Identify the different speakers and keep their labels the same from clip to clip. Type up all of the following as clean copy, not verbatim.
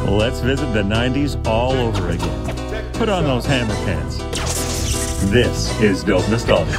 Speaker 1: Let's visit the 90s all over again. Put on those hammer pants. This is Dope Nostalgia.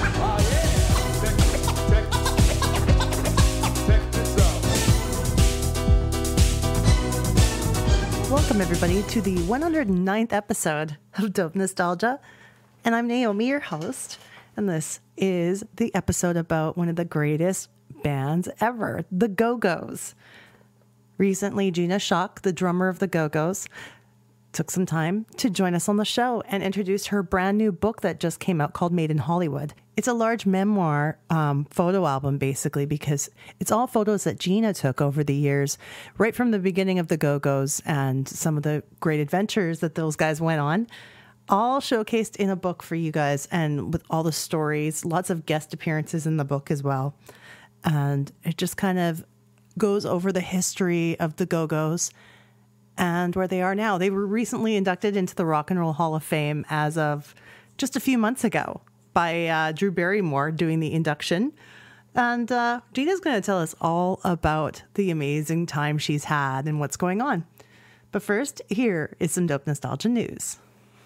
Speaker 2: Welcome, everybody, to the 109th episode of Dope Nostalgia. And I'm Naomi, your host. And this is the episode about one of the greatest bands ever, the Go-Go's. Recently, Gina Schock, the drummer of the Go-Go's, took some time to join us on the show and introduce her brand new book that just came out called Made in Hollywood. It's a large memoir photo album, basically, because it's all photos that Gina took over the years, right from the beginning of the Go-Go's and some of the great adventures that those guys went on, all showcased in a book for you guys, and with all the stories, lots of guest appearances in the book as well. And it just kind of goes over the history of the Go-Go's and where they are now. They were recently inducted into the Rock and Roll Hall of Fame as of just a few months ago by Drew Barrymore doing the induction. And Gina's going to tell us all about the amazing time she's had and what's going on. But first, here is some Dope Nostalgia news.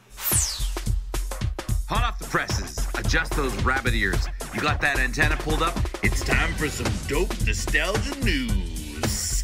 Speaker 3: Hot off the presses. Adjust those rabbit ears. You got that antenna pulled up? It's time for some Dope Nostalgia news.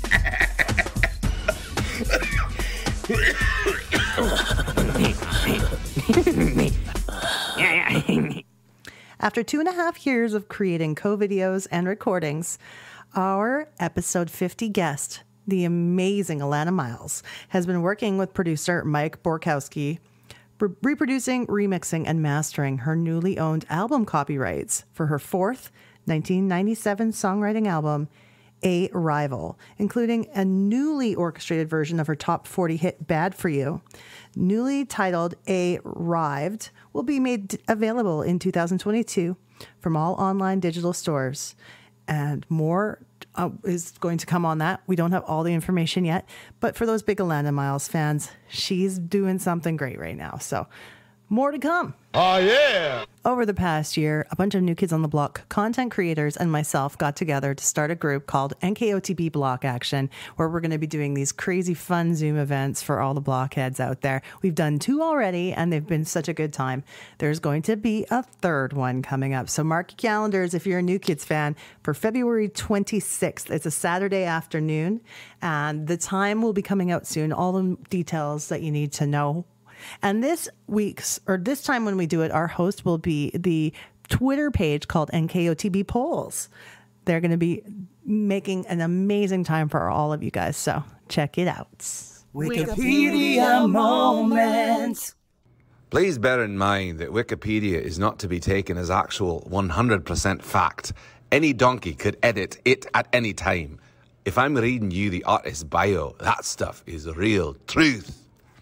Speaker 2: After 2.5 years of creating co-videos and recordings, our episode 50 guest, the amazing Alana Miles, has been working with producer Mike Borkowski, reproducing, remixing, and mastering her newly owned album copyrights for her fourth 1997 songwriting album, A Rival, including a newly orchestrated version of her top 40 hit Bad For You. Newly titled A Rived will be made available in 2022 from all online digital stores. And more is going to come on that. We don't have all the information yet, but for those big Alana Miles fans, she's doing something great right now. So more to come.
Speaker 4: Oh, yeah.
Speaker 2: Over the past year, a bunch of New Kids on the Block content creators and myself got together to start a group called NKOTB Block Action, where we're going to be doing these crazy fun Zoom events for all the blockheads out there. We've done 2 already, and they've been such a good time. There's going to be a 3rd one coming up. So mark your calendars if you're a New Kids fan for February 26th. It's a Saturday afternoon, and the time will be coming out soon. All the details that you need to know. And this time when we do it, our host will be the Twitter page called NKOTB Polls. They're going to be making an amazing time for all of you guys. So check it out.
Speaker 5: Wikipedia moment.
Speaker 6: Please bear in mind that Wikipedia is not to be taken as actual 100% fact. Any donkey could edit it at any time. If I'm reading you the artist's bio, that stuff is real truth.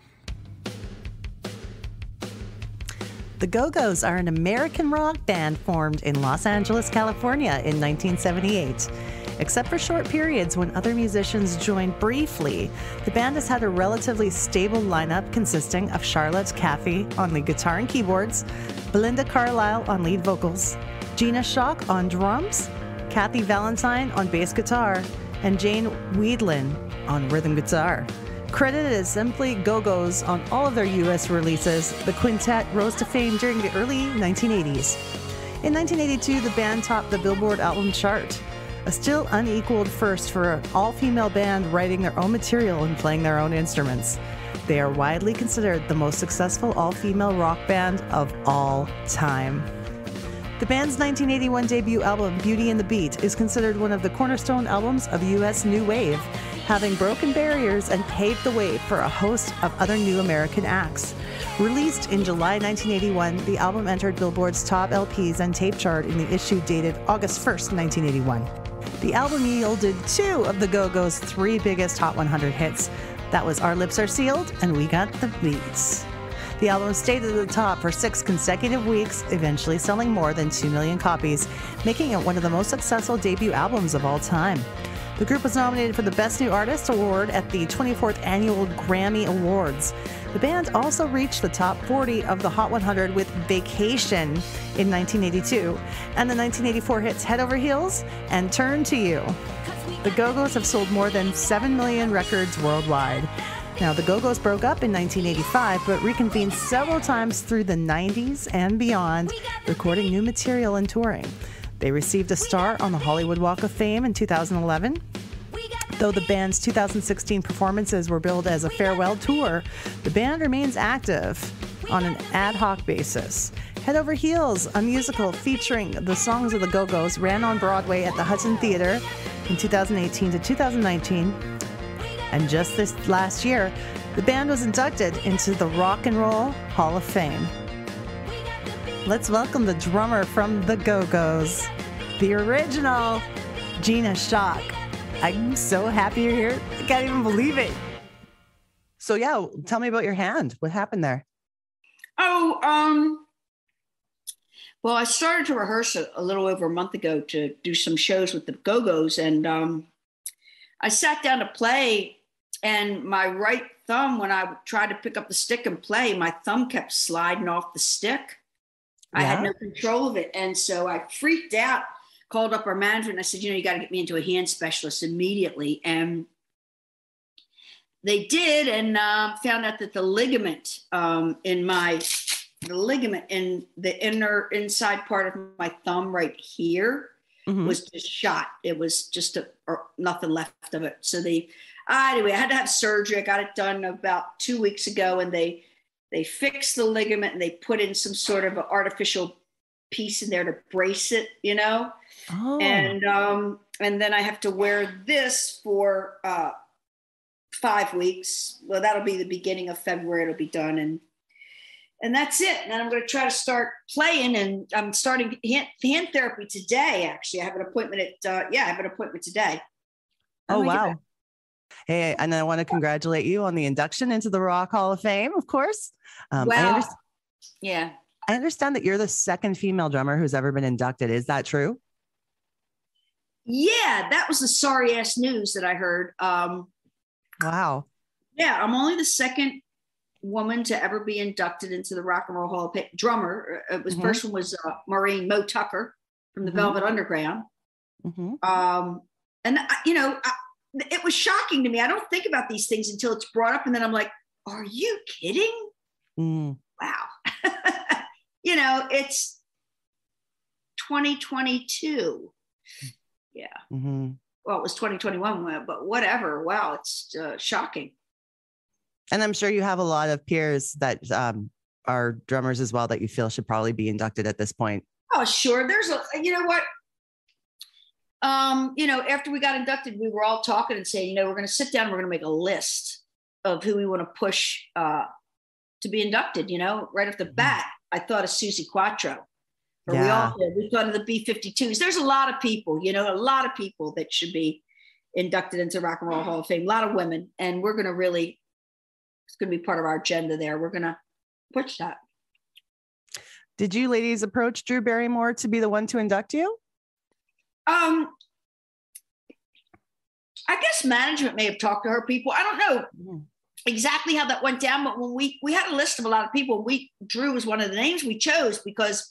Speaker 2: The Go-Go's are an American rock band formed in Los Angeles, California in 1978. Except for short periods when other musicians joined briefly, the band has had a relatively stable lineup consisting of Charlotte Caffey on lead guitar and keyboards, Belinda Carlisle on lead vocals, Gina Schock on drums, Kathy Valentine on bass guitar, and Jane Weedlin on rhythm guitar. Credited as simply Go-Go's on all of their U.S. releases, the quintet rose to fame during the early 1980s. In 1982, the band topped the Billboard album chart, a still unequaled first for an all-female band writing their own material and playing their own instruments. They are widely considered the most successful all-female rock band of all time. The band's 1981 debut album, Beauty and the Beat, is considered one of the cornerstone albums of U.S. New Wave, having broken barriers and paved the way for a host of other new American acts. Released in July 1981, the album entered Billboard's top LPs and tape chart in the issue dated August 1st, 1981. The album yielded 2 of the Go-Go's 3 biggest Hot 100 hits. That was Our Lips Are Sealed and We Got the Beats. The album stayed at the top for 6 consecutive weeks, eventually selling more than 2 million copies, making it one of the most successful debut albums of all time. The group was nominated for the Best New Artist Award at the 24th Annual Grammy Awards. The band also reached the top 40 of the Hot 100 with Vacation in 1982, and the 1984 hits Head Over Heels and Turn to You. The Go-Go's have sold more than 7 million records worldwide. Now, the Go-Go's broke up in 1985, but reconvened several times through the 90s and beyond, recording new material and touring. They received a star on the Hollywood Walk of Fame in 2011. Though the band's 2016 performances were billed as a farewell tour, the band remains active on an ad hoc basis. Head Over Heels, a musical featuring the songs of the Go-Go's, ran on Broadway at the Hudson Theater in 2018 to 2019. And just this last year, the band was inducted into the Rock and Roll Hall of Fame. Let's welcome the drummer from the Go-Go's, the original Gina Schock. I'm so happy you're here. I can't even believe it. So yeah, tell me about your hand. What happened there?
Speaker 4: Well, I started to rehearse a little over a month ago to do some shows with the Go-Go's, and I sat down to play, and my right thumb, when I tried to pick up the stick and play, my thumb kept sliding off the stick. I had no control of it, and so I freaked out, called up our manager, and I said, you got to get me into a hand specialist immediately. And they did, and found out that the ligament in the inside part of my thumb right here was just shot. It was just nothing left of it. So anyway, I had to have surgery. I got it done about 2 weeks ago, and they fixed the ligament, and they put in some sort of an artificial piece in there to brace it, Oh. And then I have to wear this for 5 weeks. Well, that'll be the beginning of February. It'll be done, and that's it. And then I'm going to try to start playing, and I'm starting hand therapy today. Actually, I have an appointment today.
Speaker 2: Oh, wow. Hey, and I want to congratulate you on the induction into the Rock Hall of Fame, of course. I understand that you're the second female drummer who's ever been inducted. Is that true?
Speaker 4: Yeah, that was the sorry ass news that I heard.
Speaker 2: Wow.
Speaker 4: Yeah, I'm only the second woman to ever be inducted into the Rock and Roll Hall of Fame. Drummer. First one was Maureen Mo Tucker from the Velvet Underground. And it was shocking to me. I don't think about these things until it's brought up, and then I'm like, "Are you kidding?" Wow. It's 2022. Yeah. Well, it was 2021, but whatever. Wow, it's shocking.
Speaker 2: And I'm sure you have a lot of peers that are drummers as well that you feel should probably be inducted at this point.
Speaker 4: Oh, sure. There's you know what? After we got inducted, we were all talking and saying, we're going to sit down and we're going to make a list of who we want to push to be inducted. Right off the bat, I thought of Susie Quattro. Or we all did. We thought of the B-52s. There's a lot of people, a lot of people that should be inducted into Rock and Roll Hall of Fame. A lot of women, and we're going to it's going to be part of our agenda there. We're going to push that.
Speaker 2: Did you ladies approach Drew Barrymore to be the one to induct you?
Speaker 4: I guess management may have talked to her people. I don't know exactly how that went down, but when we had a list of a lot of people, Drew was one of the names we chose because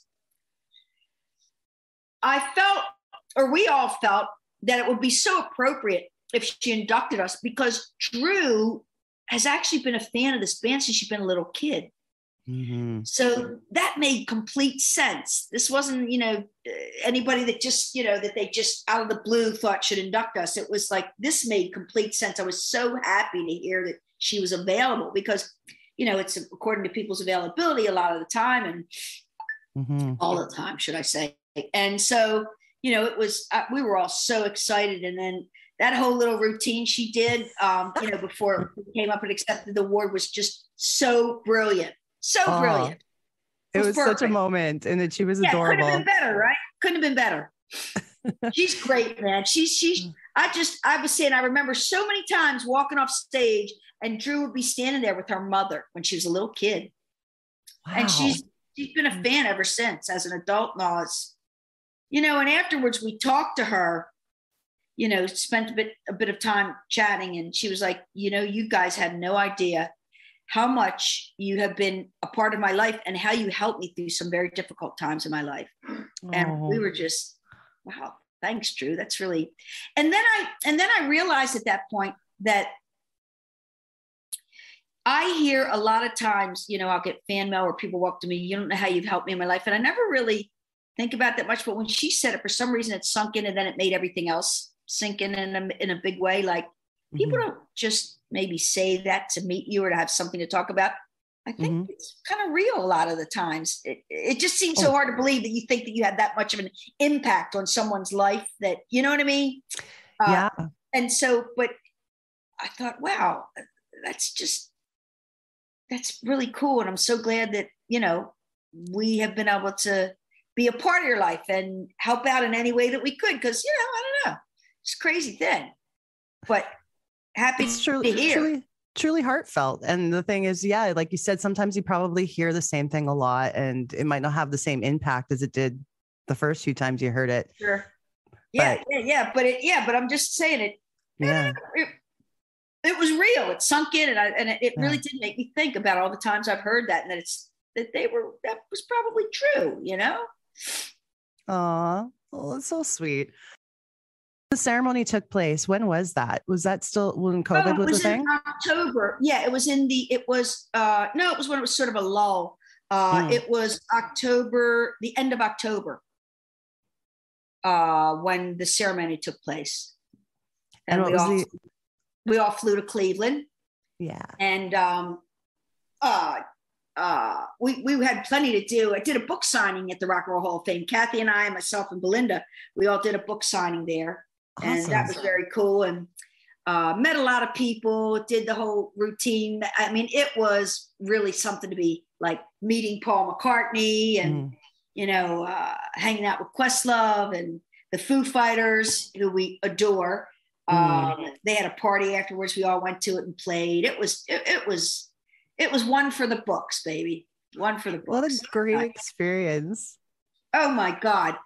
Speaker 4: we all felt that it would be so appropriate if she inducted us, because Drew has actually been a fan of this band since she's been a little kid. So that made complete sense. This wasn't, anybody that just, that they just out of the blue thought should induct us. It was like, this made complete sense. I was so happy to hear that she was available because, it's according to people's availability a lot of the time and all the time, should I say. And so, it was, we were all so excited. And then that whole little routine she did, before we came up and accepted the award was just so brilliant. So brilliant.
Speaker 2: It was such a moment, and that she was adorable.
Speaker 4: Couldn't have been better, right? Couldn't have been better. She's great, man. I was saying, I remember so many times walking off stage and Drew would be standing there with her mother when she was a little kid. Wow. And she's been a fan ever since as an adult. And afterwards we talked to her, spent a bit of time chatting, and she was like, you guys had no idea how much you have been a part of my life and how you helped me through some very difficult times in my life. And we were just, wow, thanks, Drew. That's really, and then I realized at that point that I hear a lot of times, you know, I'll get fan mail where people walk to me, you don't know how you've helped me in my life. And I never really think about that much. But when she said it, for some reason it sunk in, and then it made everything else sink in a big way. Like people don't just maybe say that to meet you or to have something to talk about. I think it's kind of real a lot of the times. It just seems so hard to believe that you think that you had that much of an impact on someone's life, that, you know what I mean?
Speaker 2: Yeah.
Speaker 4: And so, but I thought, wow, that's really cool. And I'm so glad that, you know, we have been able to be a part of your life and help out in any way that we could. Cause, you know, I don't know, it's a crazy thing, but happy to hear.
Speaker 2: Truly heartfelt. And the thing is, yeah, like you said, sometimes you probably hear the same thing a lot and it might not have the same impact as it did the first few times you heard it.
Speaker 4: Sure. Yeah. But I'm just saying it.
Speaker 2: Yeah.
Speaker 4: It was real. It sunk in, and it really did make me think about all the times I've heard that, and that that was probably true, you know?
Speaker 2: Aw, well, it's so sweet. The ceremony took place. When was that? Was that still when COVID was a thing?
Speaker 4: In October. Yeah, it was when it was sort of a lull. It was October, the end of October, when the ceremony took place. And we all flew to Cleveland.
Speaker 2: Yeah.
Speaker 4: And we had plenty to do. I did a book signing at the Rock and Roll Hall of Fame. Kathy and I, myself and Belinda, we all did a book signing there. Awesome. And that was very cool. And met a lot of people, did the whole routine. I mean, it was really something to be like meeting Paul McCartney and, you know, hanging out with Questlove and the Foo Fighters, who we adore. They had a party afterwards. We all went to it and played. It was one for the books, baby. One for the books.
Speaker 2: What a great experience.
Speaker 4: Oh my God.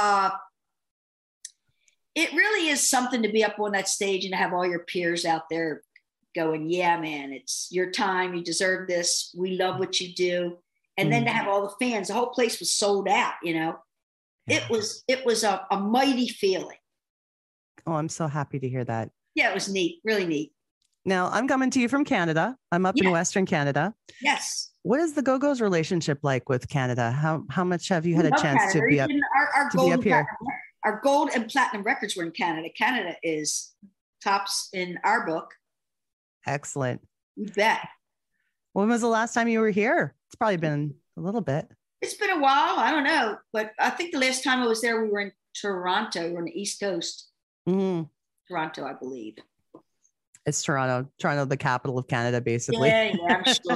Speaker 4: It really is something to be up on that stage and to have all your peers out there going, yeah, man, it's your time. You deserve this. We love what you do. And then to have all the fans, the whole place was sold out, you know. It was a mighty feeling.
Speaker 2: Oh, I'm so happy to hear that.
Speaker 4: Yeah, it was neat, really neat.
Speaker 2: Now, I'm coming to you from Canada. I'm up in Western Canada.
Speaker 4: Yes.
Speaker 2: What is the Go-Go's relationship like with Canada? How much have you had a chance to be up, be up here?
Speaker 4: Our gold and platinum records were in Canada. Canada is tops in our book.
Speaker 2: Excellent.
Speaker 4: You bet.
Speaker 2: When was the last time you were here? It's probably been a little bit.
Speaker 4: It's been a while. I don't know. But I think the last time I was there, we were in Toronto. We were on the East Coast. Toronto, I believe.
Speaker 2: It's Toronto. Toronto, the capital of Canada, basically.
Speaker 4: Yeah, I'm sure.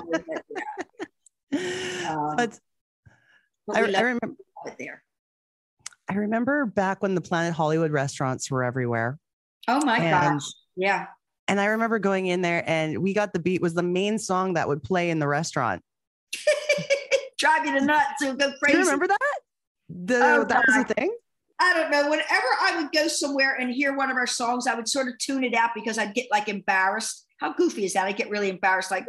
Speaker 2: But I remember
Speaker 4: there.
Speaker 2: I remember back when the Planet Hollywood restaurants were everywhere.
Speaker 4: Oh my gosh. Yeah.
Speaker 2: And I remember going in there and We Got the Beat was the main song that would play in the restaurant.
Speaker 4: Drive you to nuts. It would go crazy.
Speaker 2: Do you remember that? That was the thing?
Speaker 4: I don't know. Whenever I would go somewhere and hear one of our songs, I would sort of tune it out because I'd get like embarrassed. How goofy is that? I get really embarrassed, like,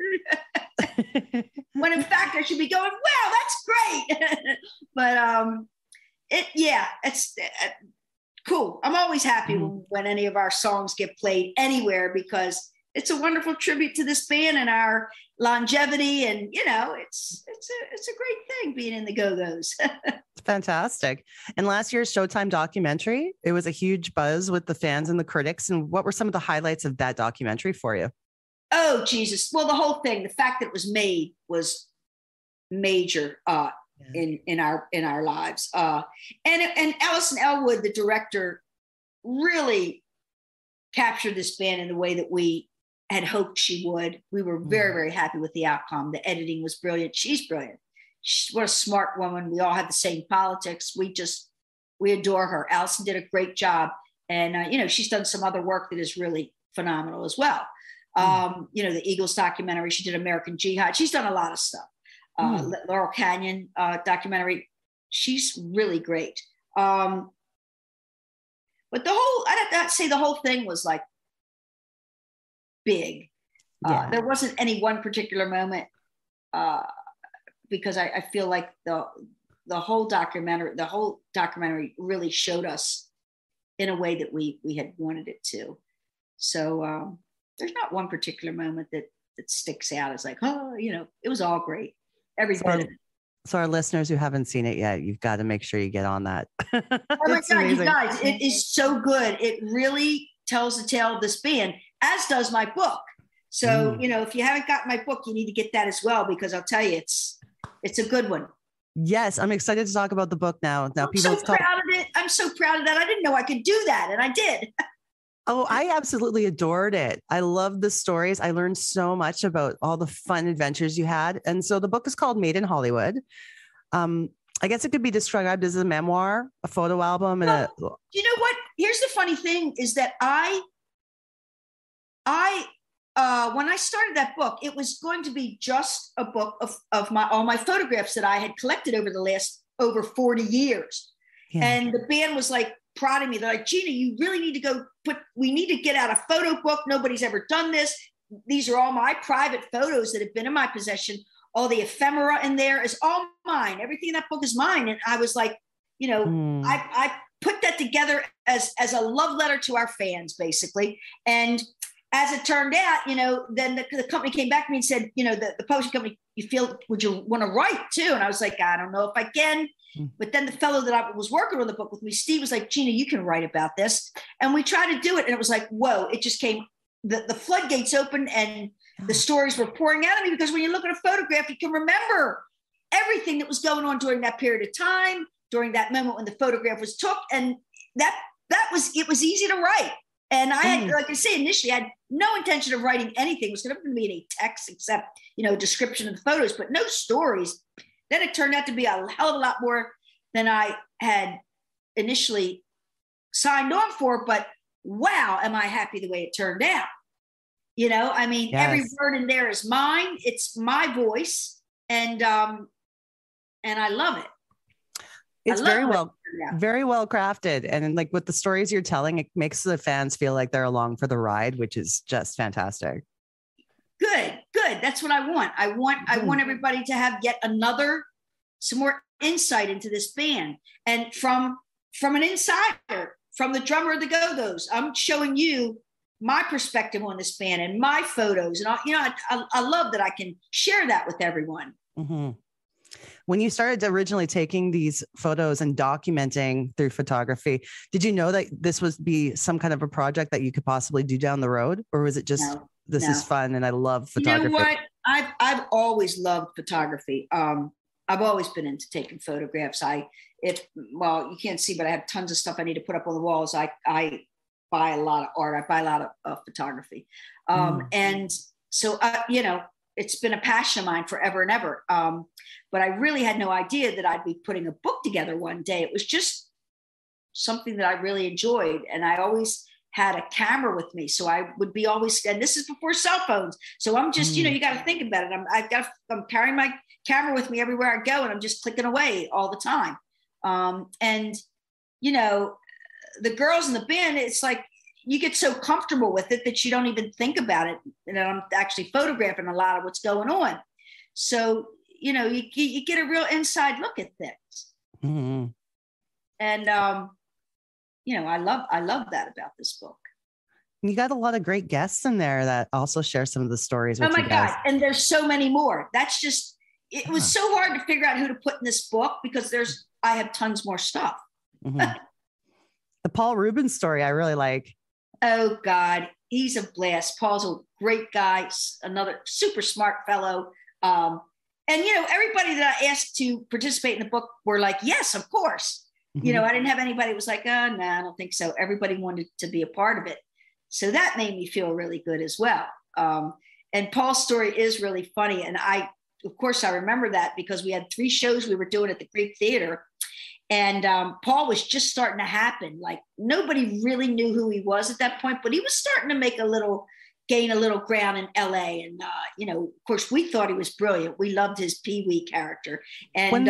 Speaker 4: when in fact I should be going, wow, that's great. But it's cool. I'm always happy when any of our songs get played anywhere because it's a wonderful tribute to this band and our longevity. And, you know, it's a great thing being in the Go-Go's.
Speaker 2: It's fantastic. And last year's Showtime documentary, it was a huge buzz with the fans and the critics. And what were some of the highlights of that documentary for you?
Speaker 4: Oh, Jesus. Well, the whole thing, the fact that it was made was major in our lives. And Alison Elwood, the director, really captured this band in the way that we had hoped she would. We were very, very happy with the outcome. The editing was brilliant. She's brilliant. What a smart woman. We all have the same politics. We adore her. Alison did a great job. And, you know, she's done some other work that is really phenomenal as well. You know, the Eagles documentary, she did American Jihad. She's done a lot of stuff. Laurel Canyon documentary. She's really great. But I'd say the whole thing was like big. There wasn't any one particular moment because I feel like the whole documentary really showed us in a way that we had wanted it to. So there's not one particular moment that that sticks out. It's like, oh, it was all great. Every bit of it.
Speaker 2: So our listeners who haven't seen it yet, you've got to make sure you get on that.
Speaker 4: Oh my God, amazing. You guys, it is so good. It really tells the tale of this band, as does my book. So, if you haven't got my book, you need to get that as well, because I'll tell you, it's a good one.
Speaker 2: Yes, I'm excited to talk about the book now.
Speaker 4: I'm so proud of it. I'm so proud of that. I didn't know I could do that, and I did.
Speaker 2: Oh, I absolutely adored it. I loved the stories. I learned so much about all the fun adventures you had. And so the book is called Made in Hollywood. I guess it could be described as a memoir, a photo album. And
Speaker 4: you know what? Here's the funny thing is that when I started that book, it was going to be just a book of all my photographs that I had collected over the last over 40 years. Yeah. And the band was like prodding me. They're like, Gina, you really need to we need to get out a photo book. Nobody's ever done this. These are all my private photos that have been in my possession. All the ephemera in there is all mine. Everything in that book is mine. And I was like, I put that together as a love letter to our fans, basically. And as it turned out, then the company came back to me and said, the publishing company, would you want to write too? And I was like, I don't know if I can. But then the fellow that I was working on the book with me, Steve, was like, Gina, you can write about this. And we tried to do it. And it was like, whoa, it just came, the floodgates opened and the stories were pouring out of me, because when you look at a photograph, you can remember everything that was going on during that period of time, during that moment when the photograph was took. And it was easy to write. And I had, like I say, initially I had no intention of writing anything. It was going to be any text except, description of the photos, but no stories. Then it turned out to be a hell of a lot more than I had initially signed on for. But wow, am I happy the way it turned out? Yes. Every word in there is mine. It's my voice. And I love it.
Speaker 2: It's very well crafted. And like with the stories you're telling, it makes the fans feel like they're along for the ride, which is just fantastic.
Speaker 4: Good. That's what I want. I want everybody to have some more insight into this band. And from an insider, from the drummer of the Go-Go's, I'm showing you my perspective on this band and my photos. And I love that I can share that with everyone.
Speaker 2: Mm-hmm. When you started originally taking these photos and documenting through photography, did you know that this would be some kind of a project that you could possibly do down the road? Or was it just, this is fun and I love photography?
Speaker 4: You know what? I've always loved photography. I've always been into taking photographs. You can't see, but I have tons of stuff I need to put up on the walls. I buy a lot of art. I buy a lot of photography. And so, it's been a passion of mine forever and ever. But I really had no idea that I'd be putting a book together one day. It was just something that I really enjoyed. And I always had a camera with me. So I would be always, and this is before cell phones. So I'm just, you got to think about it. I'm carrying my camera with me everywhere I go, and I'm just clicking away all the time. And the girls in the band, it's like, you get so comfortable with it that you don't even think about it. And I'm actually photographing a lot of what's going on. So, you get a real inside look at things. Mm-hmm. And, I love that about this book.
Speaker 2: You got a lot of great guests in there that also share some of the stories with
Speaker 4: you guys. Oh my God. And there's so many more. That's just, it was so hard to figure out who to put in this book, because I have tons more stuff.
Speaker 2: Mm-hmm. The Paul Rubens story, I really like.
Speaker 4: Oh God, he's a blast. Paul's a great guy, another super smart fellow. And everybody that I asked to participate in the book were like, yes, of course. Mm-hmm. I didn't have anybody who was like, oh, no, I don't think so. Everybody wanted to be a part of it. So that made me feel really good as well. And Paul's story is really funny. And of course, I remember that because we had 3 shows we were doing at the Greek Theater. And Paul was just starting to happen. Like, nobody really knew who he was at that point, but he was starting to gain a little ground in LA. And, of course, we thought he was brilliant. We loved his Pee Wee character. And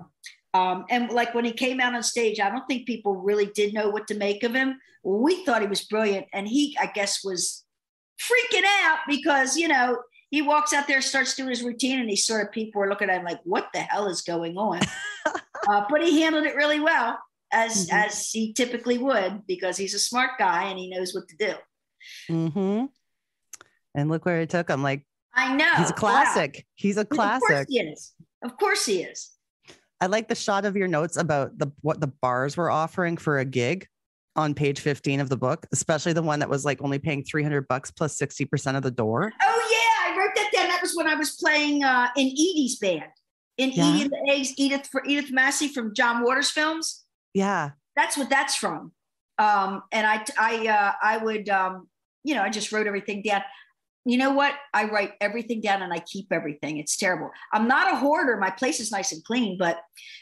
Speaker 4: like when he came out on stage, I don't think people really did know what to make of him. We thought he was brilliant. And he, I guess, was freaking out because, he walks out there, starts doing his routine, and people are looking at him like, what the hell is going on? But he handled it really well, as he typically would, because he's a smart guy and he knows what to do.
Speaker 2: Mm-hmm. And look where it took him. Like,
Speaker 4: I know.
Speaker 2: He's a classic. Wow. He's a classic.
Speaker 4: Of course he is. Of course he is.
Speaker 2: I like the shot of your notes about what the bars were offering for a gig on page 15 of the book, especially the one that was like only paying $300 plus 60% of the door.
Speaker 4: Oh yeah, I wrote that down. That was when I was playing in Edie's band, in Edie and the Eggs, Edith Massey from John Waters films.
Speaker 2: Yeah,
Speaker 4: that's what that's from. And I would I just wrote everything down. You know what? I write everything down and I keep everything. It's terrible. I'm not a hoarder. My place is nice and clean, but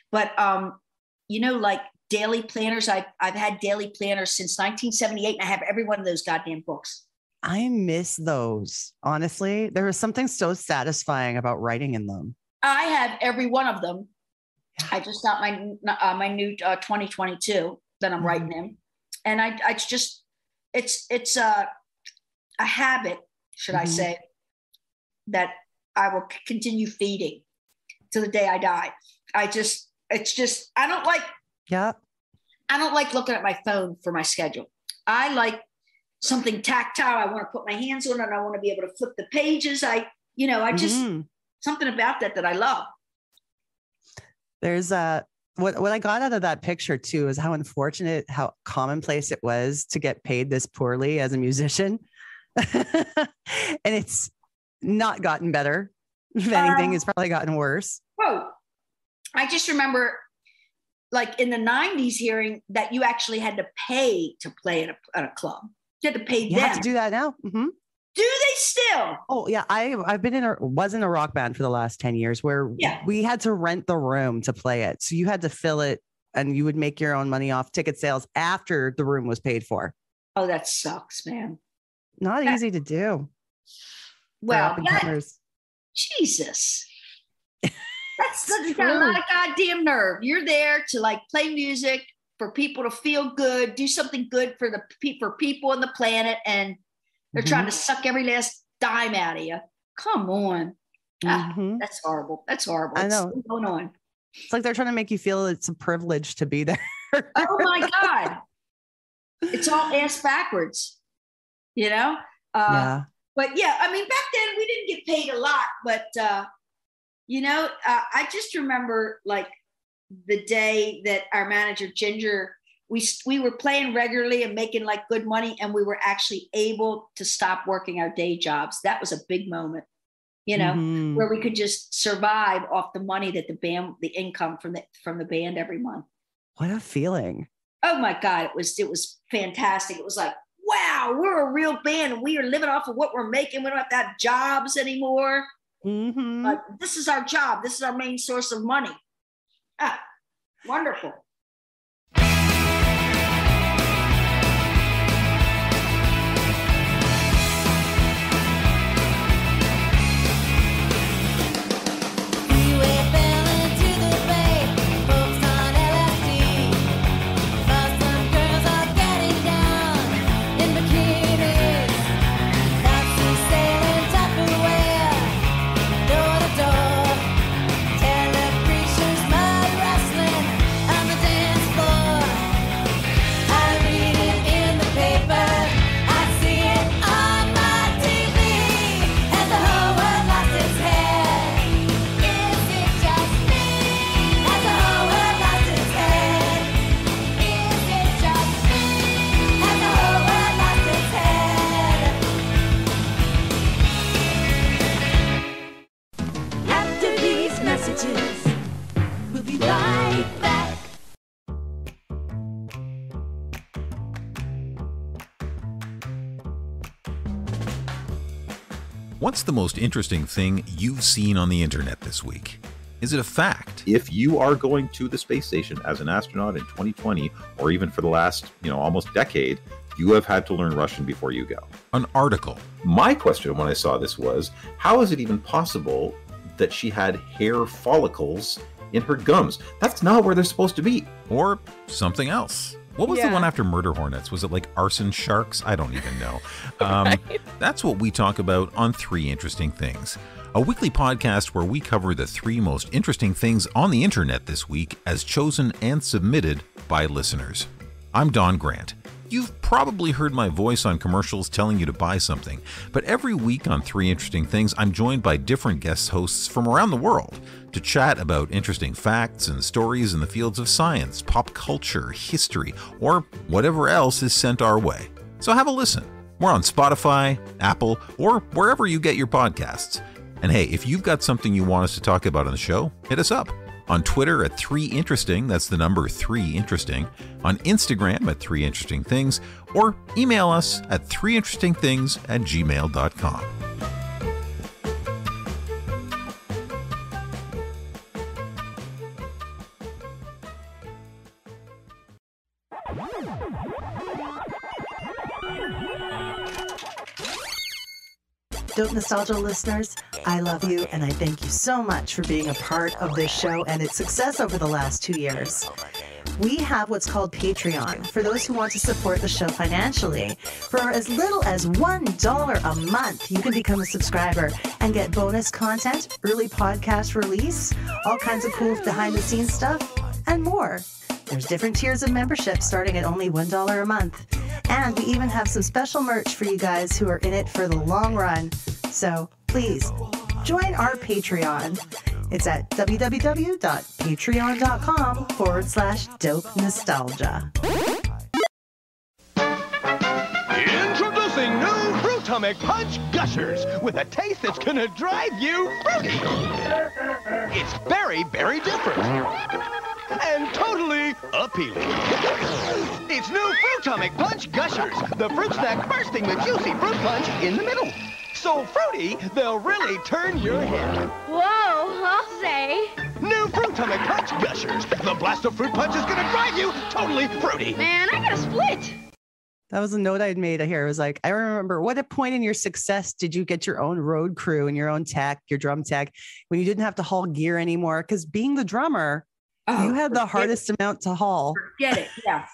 Speaker 4: like daily planners, I've had daily planners since 1978 and I have every one of those goddamn books.
Speaker 2: I miss those. Honestly, there was something so satisfying about writing in them.
Speaker 4: I have every one of them. I just got my new 2022 that I'm writing in. And it's a habit, should I say, that I will continue feeding to the day I die. I don't like looking at my phone for my schedule. I like something tactile. I want to put my hands on it. I want to be able to flip the pages. Something about that I love.
Speaker 2: There's what I got out of that picture too is how unfortunate, how commonplace it was to get paid this poorly as a musician. And it's not gotten better. If anything, it's probably gotten worse.
Speaker 4: Whoa. I just remember like in the 90s hearing that you actually had to pay to play at a club. You had to pay them.
Speaker 2: You have to do that now. Mm-hmm.
Speaker 4: Do they still?
Speaker 2: Oh yeah. I've been was in a rock band for the last 10 years where we had to rent the room to play it. So you had to fill it and you would make your own money off ticket sales after the room was paid for.
Speaker 4: Oh, that sucks, man.
Speaker 2: Not easy to do.
Speaker 4: Well, Jesus. That's got a lot of goddamn nerve. You're there to like play music for people to feel good, do something good for people on the planet, and they're trying to suck every last dime out of you. Come on. That's horrible. That's horrible.
Speaker 2: I know.
Speaker 4: What's going on?
Speaker 2: It's like they're trying to make you feel it's a privilege to be there.
Speaker 4: Oh my God. It's all ass backwards, you know?
Speaker 2: Yeah.
Speaker 4: But yeah, I mean, back then we didn't get paid a lot, but I just remember like the day that our manager Ginger, we were playing regularly and making like good money, and we were actually able to stop working our day jobs. That was a big moment, where we could just survive off the money that the income from the band every month.
Speaker 2: What a feeling.
Speaker 4: Oh my God. It was fantastic. It was like, wow, we're a real band and we are living off of what we're making. We don't have to have jobs anymore. Like, this is our job. This is our main source of money. Wonderful.
Speaker 5: We'll be right back.
Speaker 7: What's the most interesting thing you've seen on the internet this week? Is it a fact?
Speaker 8: If you are going to the space station as an astronaut in 2020, or even for the last, almost decade, you have had to learn Russian before you go.
Speaker 7: An article.
Speaker 8: My question when I saw this was, how is it even possible that she had hair follicles in her gums? That's not where they're supposed to be.
Speaker 7: Or something else. What was the one after murder hornets? Was it like arson sharks? I don't even know. That's what we talk about on 3 Interesting Things, a weekly podcast where we cover the 3 most interesting things on the internet this week as chosen and submitted by listeners. I'm Don Grant. You've probably heard my voice on commercials telling you to buy something, but every week on 3 Interesting Things, I'm joined by different guest hosts from around the world to chat about interesting facts and stories in the fields of science, pop culture, history, or whatever else is sent our way. So have a listen. We're on Spotify, Apple, or wherever you get your podcasts. And hey, if you've got something you want us to talk about on the show, hit us up. On Twitter at 3Interesting, that's the number 3Interesting. On Instagram at 3Interesting Things, or email us at 3interestingthings@gmail.com.
Speaker 2: Dope Nostalgia listeners, I love you and I thank you so much for being a part of this show and its success over the last 2 years. We have what's called Patreon for those who want to support the show financially. For as little as $1 a month, you can become a subscriber and get bonus content, early podcast release, all kinds of cool behind-the-scenes stuff, and more. There's different tiers of membership starting at only $1 a month. And we even have some special merch for you guys who are in it for the long run. So please join our Patreon. It's at www.patreon.com/dope nostalgia.
Speaker 9: Introducing new Fruitomic Punch Gushers with a taste that's gonna drive you fruity. It's very, very different. And totally appealing. It's new Fruitomic Punch Gushers, the fruit snack bursting with juicy fruit punch in the middle. So fruity, they'll really turn your head.
Speaker 5: Whoa, I'll say.
Speaker 9: New Fruitomic Punch Gushers. The blast of fruit punch is gonna drive you totally fruity.
Speaker 5: Man, I got a split.
Speaker 2: That was a note I'd made here. It was like, I remember, what a point in your success did you get your own road crew and your own tech, your drum tech, when you didn't have to haul gear anymore? Because being the drummer, you had the hardest amount to haul.
Speaker 4: Forget it. Yeah.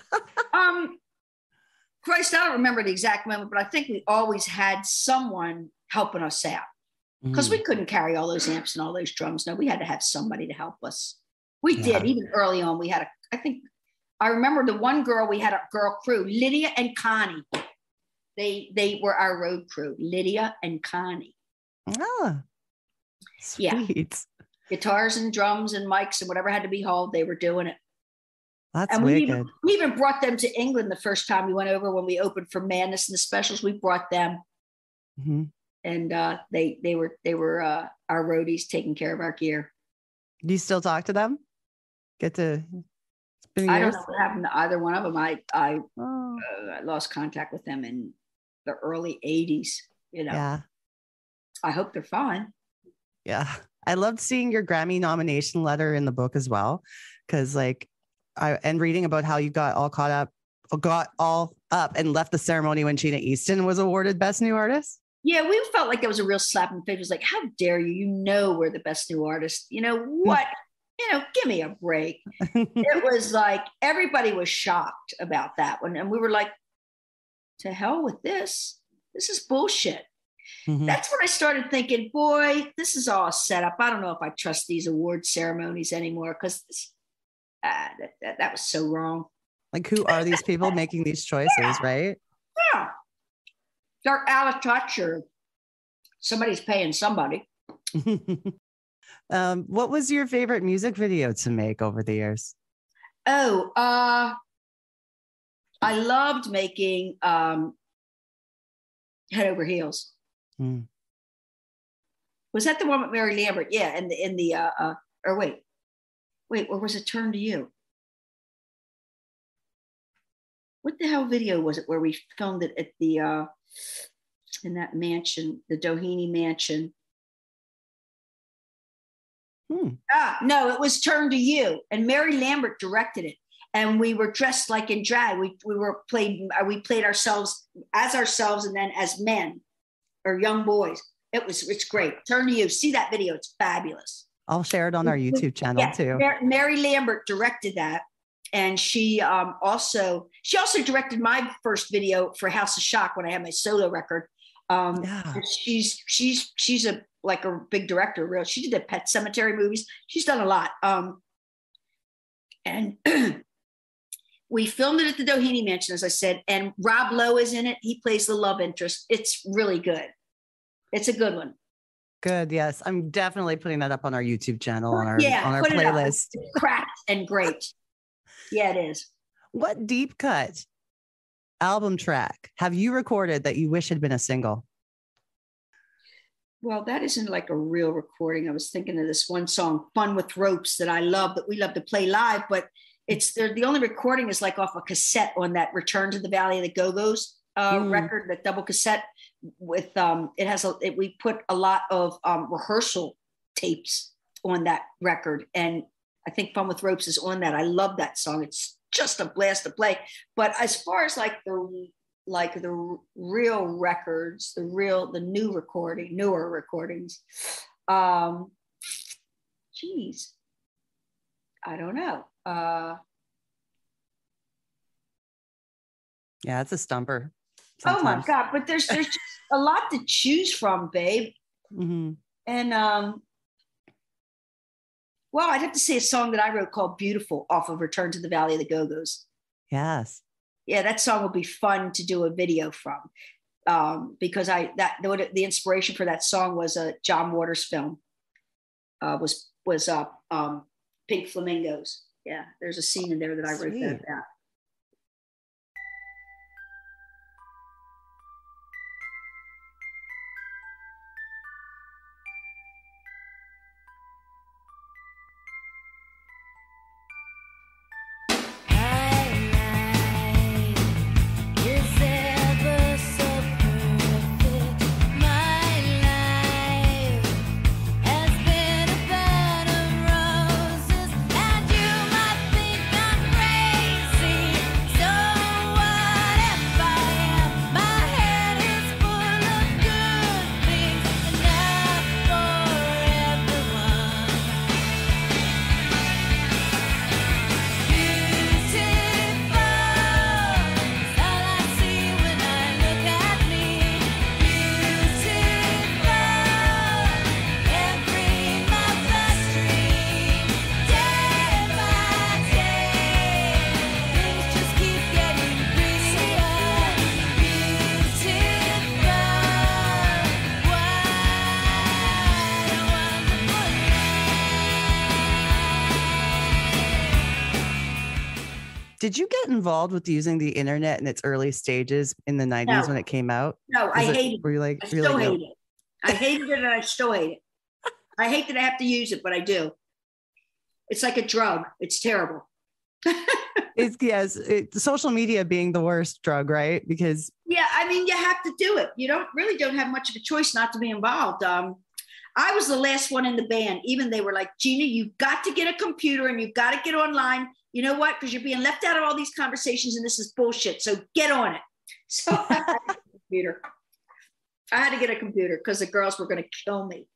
Speaker 4: Christ, I don't remember the exact moment, but I think we always had someone helping us out because we couldn't carry all those amps and all those drums. No, we had to have somebody to help us. We did. Even early on, we had I remember the one girl, we had a girl crew, Lydia and Connie. They were our road crew, Lydia and Connie.
Speaker 2: Ah, sweet.
Speaker 4: Yeah. Guitars and drums and mics and whatever had to be hauled, they were doing it.
Speaker 2: That's
Speaker 4: and
Speaker 2: wicked.
Speaker 4: We even brought them to England the first time we went over when we opened for Madness and the Specials. We brought them, and they were our roadies taking care of our gear.
Speaker 2: Do you still talk to them? Get to?
Speaker 4: I don't know what happened to either one of them. I lost contact with them in the early '80s. You know.
Speaker 2: Yeah.
Speaker 4: I hope they're fine.
Speaker 2: Yeah. I loved seeing your Grammy nomination letter in the book as well. Cause and reading about how you got all up and left the ceremony when Gina Easton was awarded Best New Artist.
Speaker 4: Yeah. We felt like it was a real slap in the face. It was like, how dare you? You know, we're the best new artist. You know what? Give me a break. It was like, everybody was shocked about that one. And we were like, to hell with this. This is bullshit. That's when I started thinking, boy, this is all set up. I don't know if I trust these award ceremonies anymore because that was so wrong.
Speaker 2: Like, who are these people making these choices, right?
Speaker 4: Yeah. They're out of touch or somebody's paying somebody.
Speaker 2: What was your favorite music video to make over the years?
Speaker 4: Oh, I loved making Head Over Heels. Was that the one with Mary Lambert? Yeah, and wait, or was it Turn to You? What the hell video was it where we filmed it at the in that mansion, the Doheny mansion? No, it was Turn to You, and Mary Lambert directed it. And we were dressed like in drag. We played ourselves, and then as men or young boys. It's great. Turn to You. See that video? It's fabulous.
Speaker 2: I'll share it on our YouTube channel too.
Speaker 4: Mary Lambert directed that, and she also directed my first video for House of Shock when I had my solo record. She's a big director. Real. She did the Pet Sematary movies. She's done a lot. And we filmed it at the Doheny Mansion, as I said, and Rob Lowe is in it. He plays the love interest. It's really good. It's a good one.
Speaker 2: Good. Yes. I'm definitely putting that up on our YouTube channel, on our
Speaker 4: put it up.
Speaker 2: playlist.
Speaker 4: It's cracked and great. Yeah, it is.
Speaker 2: What deep cut album track have you recorded that you wish had been a single?
Speaker 4: Well, that isn't like a real recording. I was thinking of this one song, Fun with Ropes, that I love, that we love to play live, but the only recording is like off a cassette on that Return to the Valley of the Go-Go's record, that double cassette with, we put a lot of rehearsal tapes on that record. And I think Fun with Ropes is on that. I love that song. It's just a blast to play. But as far as like the real records, the newer recordings, geez, I don't know.
Speaker 2: Yeah, it's a stumper.
Speaker 4: Sometimes. Oh my God, but there's just a lot to choose from, babe.
Speaker 2: Mm-hmm.
Speaker 4: And well, I'd have to say a song that I wrote called Beautiful off of Return to the Valley of the Go-Go's.
Speaker 2: Yes.
Speaker 4: Yeah, that song would be fun to do a video from, because the inspiration for that song was a John Waters film. Was Pink Flamingos. Yeah, there's a scene in there that I wrote that about.
Speaker 2: Did you get involved with using the internet in its early stages in the 90s when it came out?
Speaker 4: No, I hated it.
Speaker 2: Were you like,
Speaker 4: I still hate it. I hated it and I still hate it. I hate that I have to use it, but I do. It's like a drug. It's terrible.
Speaker 2: Social media being the worst drug, right? Because
Speaker 4: yeah, I mean, you have to do it. You don't have much of a choice not to be involved. I was the last one in the band. Even they were like, Gina, you've got to get a computer and you've got to get online. You know what? Because you're being left out of all these conversations and this is bullshit. So get on it. So I had a computer. I had to get a computer because the girls were going to kill me.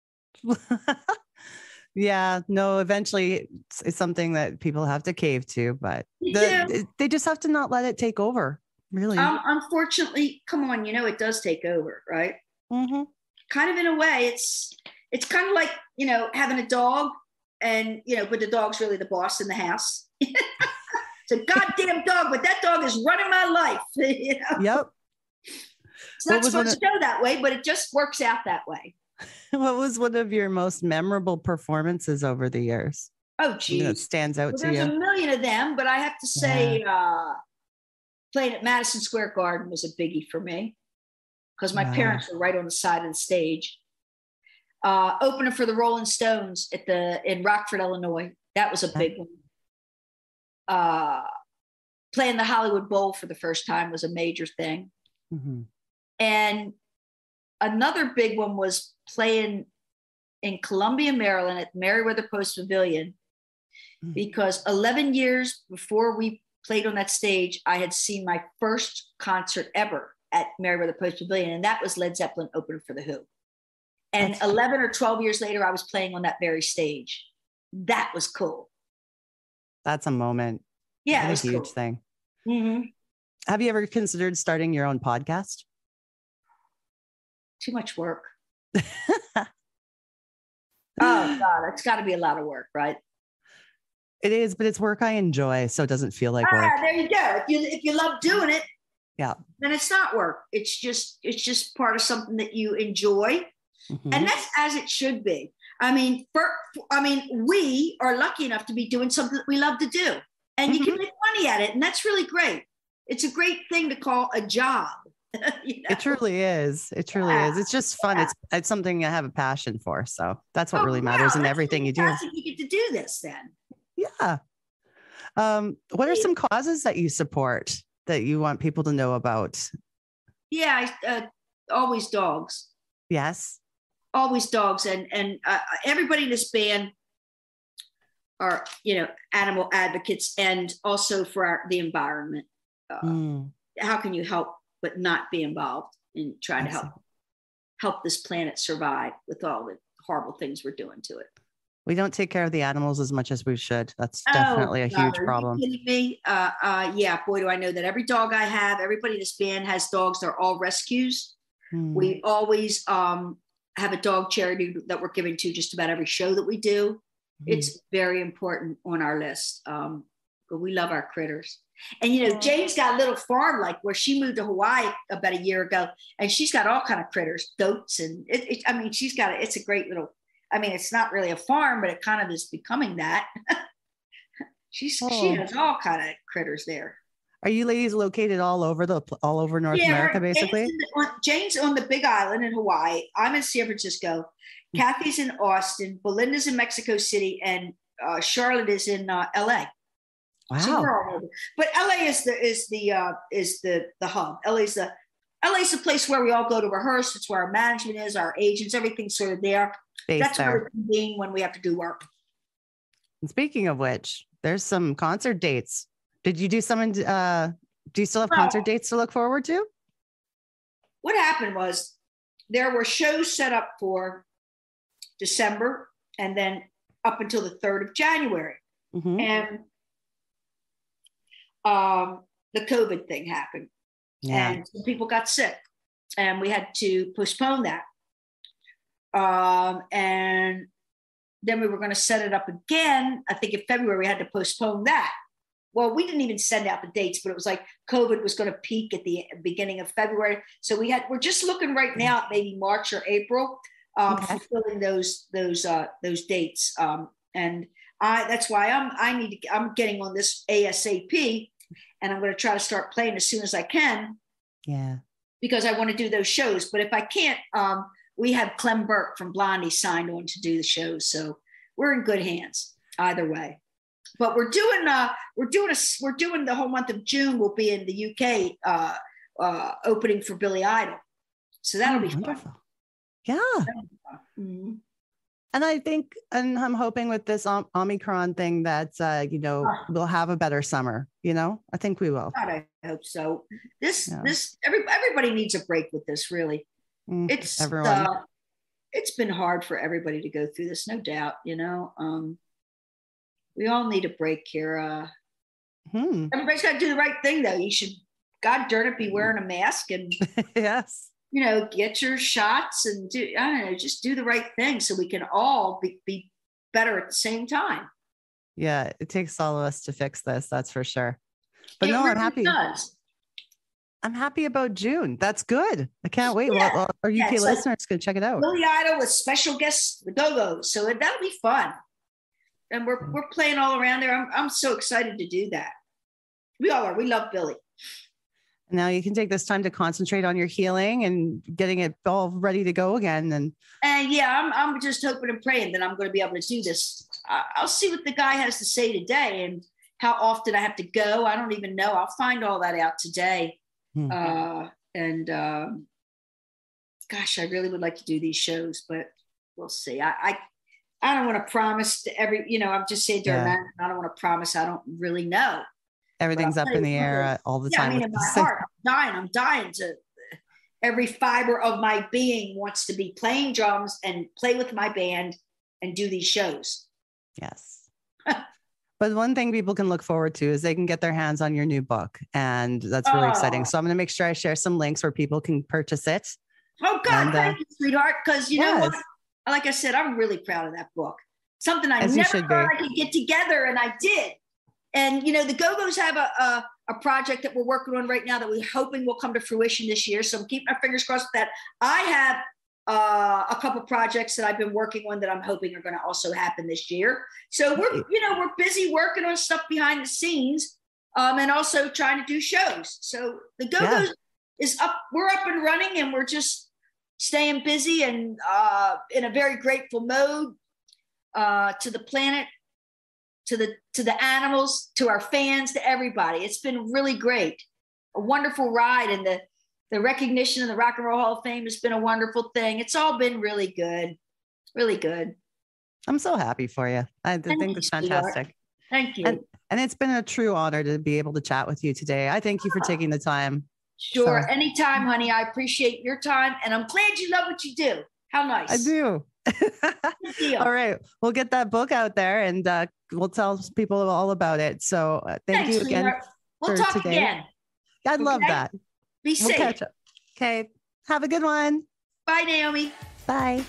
Speaker 2: Yeah, no, eventually it's something that people have to cave to, but they just have to not let it take over, really.
Speaker 4: Unfortunately, come on, it does take over, right?
Speaker 2: Mm-hmm.
Speaker 4: Kind of in a way, it's kind of like, having a dog and, but the dog's really the boss in the house. It's a goddamn dog, but that dog is running my life.
Speaker 2: Yep.
Speaker 4: It's not supposed to go that way, but it just works out that way.
Speaker 2: What was one of your most memorable performances over the years?
Speaker 4: Oh, geez.
Speaker 2: That stands out to you.
Speaker 4: There's a million of them, but I have to say playing at Madison Square Garden was a biggie for me because my parents were right on the side of the stage. Opening for the Rolling Stones in Rockford, Illinois. That was a big one. Playing the Hollywood Bowl for the first time was a major thing.
Speaker 2: Mm-hmm.
Speaker 4: And another big one was playing in Columbia, Maryland at Merriweather Post Pavilion, because 11 years before we played on that stage, I had seen my first concert ever at Merriweather Post Pavilion, and that was Led Zeppelin opening for The Who. And 11 or 12 years later, I was playing on that very stage. That was cool.
Speaker 2: That's a moment.
Speaker 4: Yeah,
Speaker 2: that's a huge thing.
Speaker 4: Mm-hmm.
Speaker 2: Have you ever considered starting your own podcast?
Speaker 4: Too much work. Oh God, it's got to be a lot of work, right?
Speaker 2: It is, but it's work I enjoy, so it doesn't feel like work.
Speaker 4: There you go. If you love doing it,
Speaker 2: yeah,
Speaker 4: then it's not work. It's just part of something that you enjoy, and that's as it should be. I mean, we are lucky enough to be doing something that we love to do, and you can make money at it, and that's really great. It's a great thing to call a job. You know?
Speaker 2: It truly is. It truly is. It's just fun. Yeah. It's something I have a passion for. So that's what really matters in everything you do.
Speaker 4: You get to do this then.
Speaker 2: Yeah. What are some causes that you support that you want people to know about?
Speaker 4: Yeah, always dogs.
Speaker 2: Yes.
Speaker 4: Always dogs, and everybody in this band are, animal advocates, and also for the environment. How can you help but not be involved in trying to help this planet survive with all the horrible things we're doing to it?
Speaker 2: We don't take care of the animals as much as we should. That's definitely a huge problem.
Speaker 4: Are you kidding me? Yeah, boy, do I know that every dog I have, everybody in this band has dogs. They're all rescues. We always have a dog charity that we're giving to just about every show that we do. It's very important on our list. But we love our critters. And, Jane's got a little farm, like where she moved to Hawaii about a year ago, and she's got all kind of critters, goats. And it's a great little, it's not really a farm, but it kind of is becoming that. She has all kind of critters there.
Speaker 2: Are you ladies located all over North America, basically?
Speaker 4: Jane's on the Big Island in Hawaii. I'm in San Francisco. Kathy's in Austin. Belinda's in Mexico City, and Charlotte is in LA.
Speaker 2: Wow.
Speaker 4: So we're all over. But LA is the hub. LA's the place where we all go to rehearse. It's where our management is, our agents, everything's sort of there. That's where we're being when we have to do work.
Speaker 2: And speaking of which, there's some concert dates. Did you do some? Do you still have concert dates to look forward to?
Speaker 4: What happened was there were shows set up for December and then up until the 3rd of January. And the COVID thing happened. And some people got sick and we had to postpone that. And then we were going to set it up again. I think in February we had to postpone that. Well, we didn't even send out the dates, but it was like COVID was going to peak at the beginning of February. So we're just looking right now at maybe March or April, fulfilling those dates. And that's why I'm getting on this ASAP, and I'm going to try to start playing as soon as I can.
Speaker 2: Yeah. Because
Speaker 4: I want to do those shows. But if I can't, we have Clem Burke from Blondie signed on to do the shows. So we're in good hands either way. But we're doing the whole month of June. We'll be in the UK opening for Billy Idol. So that'll be wonderful. Fun.
Speaker 2: Yeah. And I think, and I'm hoping with this Omicron thing that, we'll have a better summer, I think we will.
Speaker 4: God, I hope so. Everybody needs a break with this, really. It's been hard for everybody to go through this, no doubt, we all need a break here. Everybody's got to do the right thing, though. You should, God darn it, be wearing a mask and
Speaker 2: yes.
Speaker 4: Get your shots and just do the right thing so we can all be better at the same time.
Speaker 2: Yeah, it takes all of us to fix this. That's for sure. But I'm happy. I'm happy about June. That's good. I can't wait. Yeah. Well, our UK listeners can check it out.
Speaker 4: Billy Idol with special guests, the Go-Go's. So that'll be fun. And we're playing all around there. I'm so excited to do that. We all are. We love Billy.
Speaker 2: Now you can take this time to concentrate on your healing and getting it all ready to go again. And
Speaker 4: I'm just hoping and praying that I'm going to be able to do this. I'll see what the guy has to say today and how often I have to go. I don't even know. I'll find all that out today. Gosh, I really would like to do these shows, but we'll see. I don't want to promise to I'm just saying to her, man, I don't want to promise. I don't really know.
Speaker 2: Everything's up in the air all the time.
Speaker 4: In my heart, I'm dying to, every fiber of my being wants to be playing drums and play with my band and do these shows.
Speaker 2: Yes. But one thing people can look forward to is they can get their hands on your new book. And that's really exciting. So I'm going to make sure I share some links where people can purchase it.
Speaker 4: Oh, God, thank you, sweetheart. Because know what? Like I said, I'm really proud of that book. something I never thought I could get together, and I did. And, you know, the Go-Go's have a project that we're working on right now that we're hoping will come to fruition this year. So I'm keeping my fingers crossed with that. I have a couple projects that I've been working on that I'm hoping are going to also happen this year. So we're busy working on stuff behind the scenes, and also trying to do shows. So the Go-Go's is up. We're up and running, and we're just staying busy and in a very grateful mode to the planet, to the animals, to our fans, to everybody. It's been really great, a wonderful ride, and the recognition of the Rock and Roll Hall of Fame has been a wonderful thing. It's all been really good, really good.
Speaker 2: I'm so happy for you. I think it's fantastic.
Speaker 4: Thank you.
Speaker 2: And it's been a true honor to be able to chat with you today. I thank you for taking the time.
Speaker 4: Sure, so. Anytime, honey. I appreciate your time, and I'm glad you love what you do. How nice.
Speaker 2: I do. All right, we'll get that book out there, and we'll tell people all about it. So thank you again.
Speaker 4: We'll talk
Speaker 2: today.
Speaker 4: Again.
Speaker 2: I'd love that.
Speaker 4: Be safe.
Speaker 2: Catch up. Okay. Have a good one.
Speaker 4: Bye, Naomi.
Speaker 2: Bye.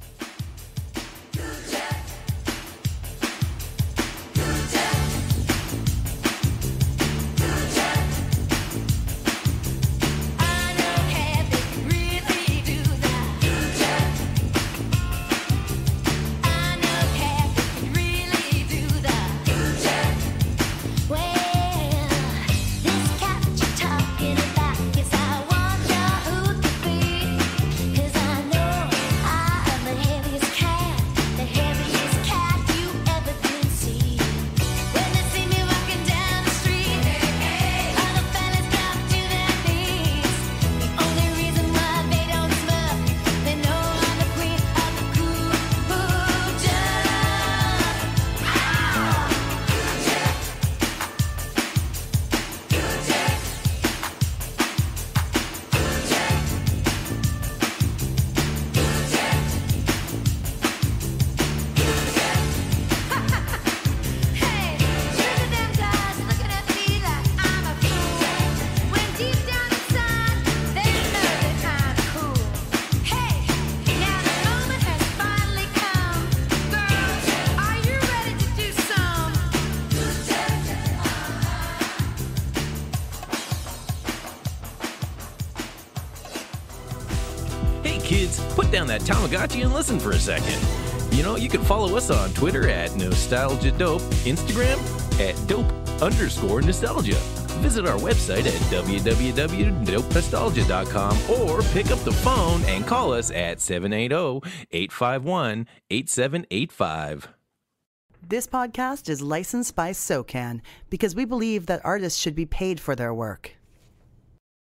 Speaker 10: Kids, put down that Tamagotchi and listen for a second. You know, you can follow us on Twitter at Nostalgia Dope, Instagram at Dope_Nostalgia. Visit our website at www.dopenostalgia.com or pick up the phone and call us at 780-851-8785.
Speaker 2: This podcast is licensed by SOCAN because we believe that artists should be paid for their work.